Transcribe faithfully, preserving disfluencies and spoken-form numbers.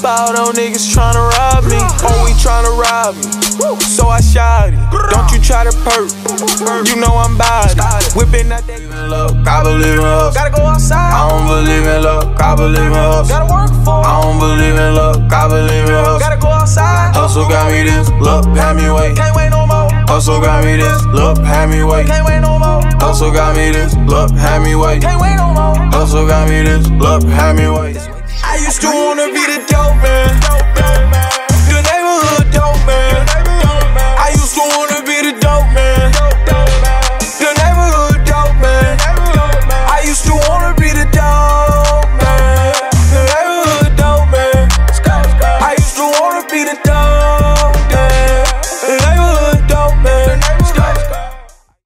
about on niggas tryna rob me. Oh, we tryna rob me. So I shot it. Don't you try to perk. You know I'm body. Whipping that day. I believe in us. Gotta go outside. I don't believe in luck. I believe in us. Gotta work for it. I don't believe in luck. I believe in us. Gotta go outside. Hustle got me this. Look, had me wait. Can't wait no more. Hustle got me this. Look, had me wait. Can't wait no more. Hustle got me this. Look, had me wait. Can't wait no more. Hustle got me this. Look, had me wait. I used to wanna be the dope man.